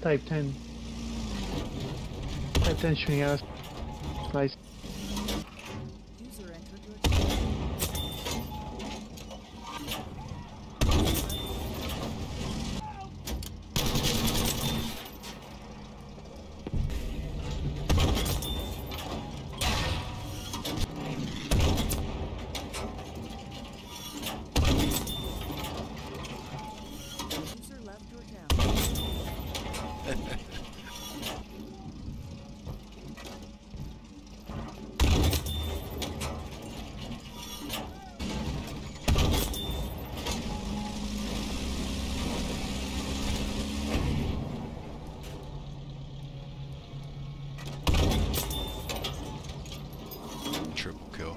Type 10. Type 10 shooting at us. Nice. User entered your channel. User left your channel. Triple kill.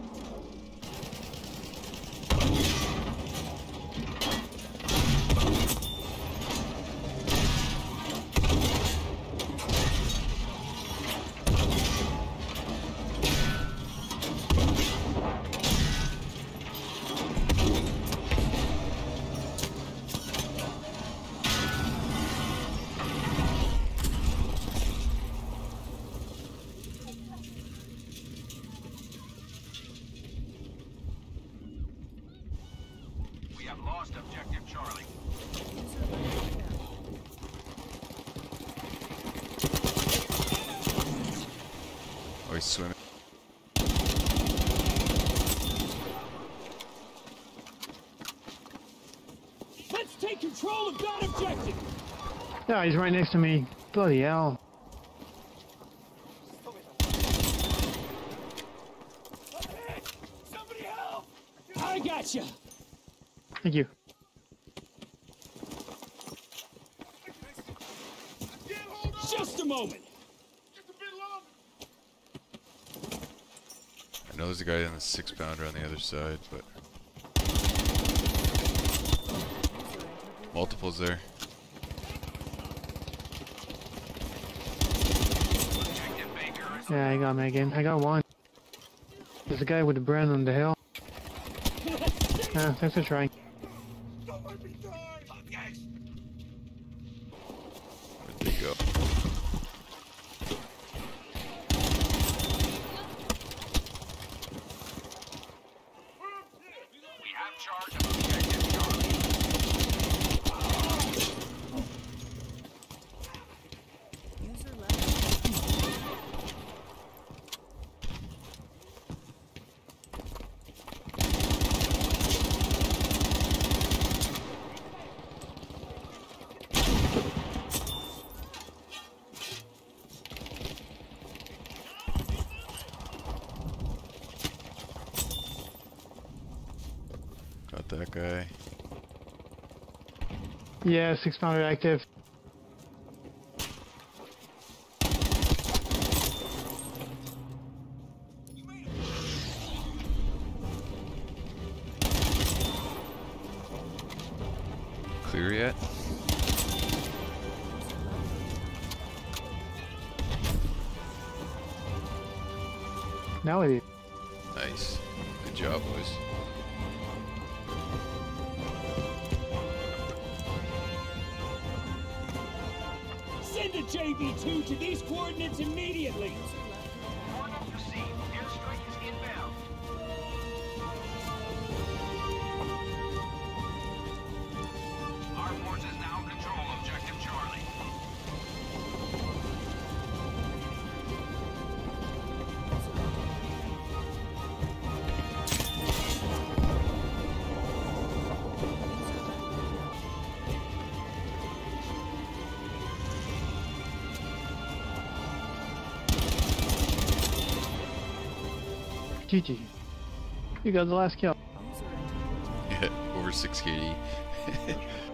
We have lost objective Charlie. User left your channel. Oh, he's swimming. Let's take control of that objective! Yeah, he's right next to me. Bloody hell. Somebody help! I got you. Thank you. Just a moment. I know there's a guy on the 6-pounder on the other side, but multiples there. Yeah, I got Megan. I got one. There's a guy with the brand on the hill. Ah, thanks for trying. Where'd they go? We have charge of objective Charlie. User left. Got that guy. Yeah, 6-pounder active. Clear yet? Now it is. Nice. Good job, boys. Send a JB2 to these coordinates immediately. Coordinates received. Airstrike is inbound. Our forces now control objective Charlie. GG. You got the last kill. User entered your channel. Yeah, over 6 KD.